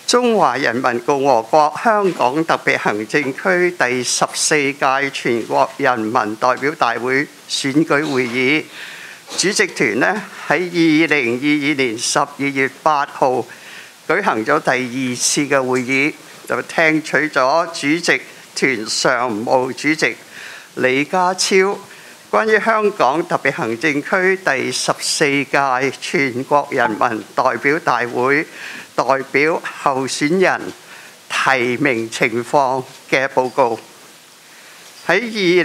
中華人民共和國香港特別行政區第14屆全國人民代表大會選舉會議主席團呢，喺2022年12月8號舉行咗第2次嘅會議，就聽取咗主席團常務主席李家超關於香港特別行政區第14屆全國人民代表大會代表候選人提名情況嘅報告。喺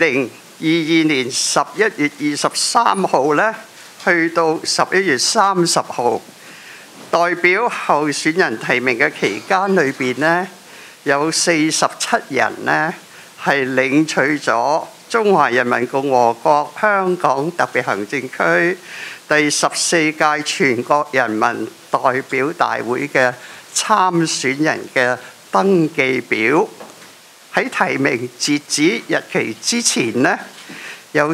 2022年11月23號呢，去到11月30號，代表候選人提名嘅期間裏邊呢，有47人呢係領取咗中華人民共和國香港特別行政區第14屆全國人民代表大會嘅參選人嘅登記表。喺提名截止日期之前呢，有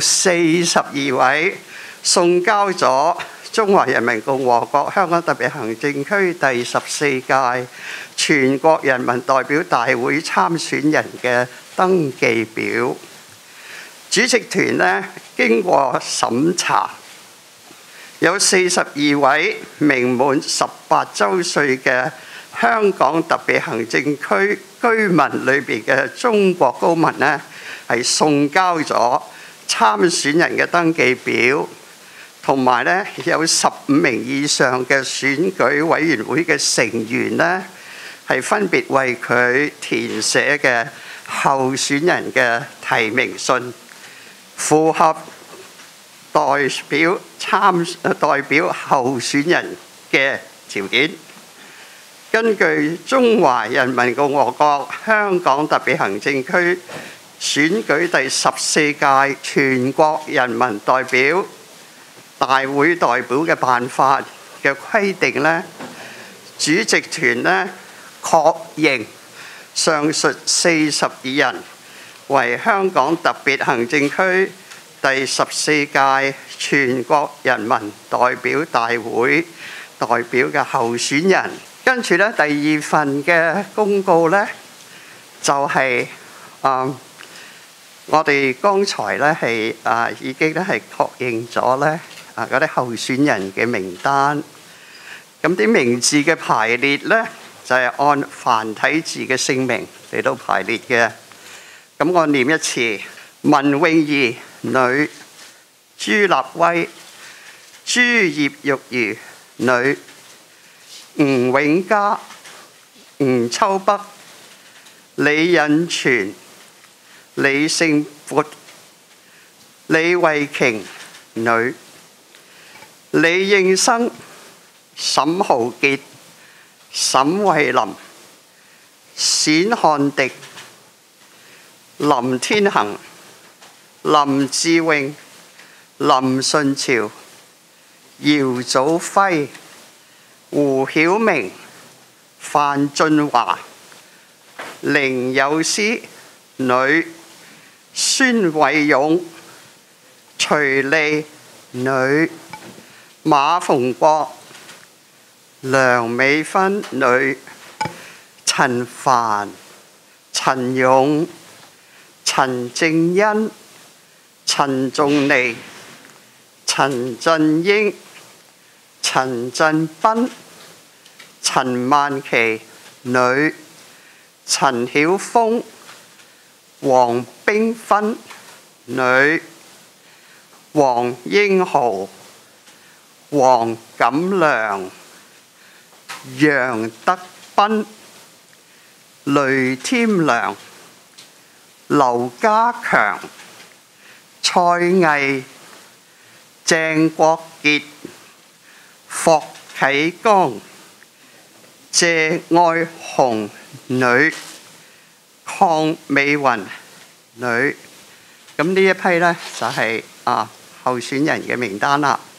42位送交咗中華人民共和國香港特別行政區第14屆全國人民代表大會參選人嘅登記表。主席團呢，經過審查，有42位名滿18週歲嘅香港特別行政區居民裏邊嘅中國公民呢，係送交咗參選人嘅登記表，同埋呢有15名以上嘅選舉委員會嘅成員呢，係分別為佢填寫嘅候選人嘅提名信，符合代表候選人嘅條件。根據中華人民共和國香港特別行政區選舉第14屆全國人民代表大會代表嘅辦法嘅規定呢，主席團呢確認上述42人為香港特別行政區第14屆全國人民代表大會代表嘅候選人。跟住咧，第2份嘅公告咧，就係我哋剛才咧係已經咧係確認咗咧嗰啲候選人嘅名單。咁啲名字嘅排列咧，就係按繁體字嘅姓名嚟到排列嘅。咁我念一次：文詠儀女，朱立威、朱葉玉如女，吳永嘉、吳秋北、李引全、李勝闊、李慧瓊女，李應生、沈浩傑、沈慧林、冼漢迪、林天恒、林志穎、林順潮、姚祖輝、胡曉明、范俊華、凌友詩女，孫偉勇、徐莉女，馬逢國、梁美芬女，陳帆、陳勇、陳正恩、陳仲尼、陳振英、陳振彬、陳曼琪女，陳曉峰、黃冰芬女，黃英豪、黃錦良、楊德斌、雷添良、劉家強、蔡毅、鄭國傑、霍啟剛、謝愛紅女，鄺美雲女。咁呢一批呢，就係候選人嘅名單啦。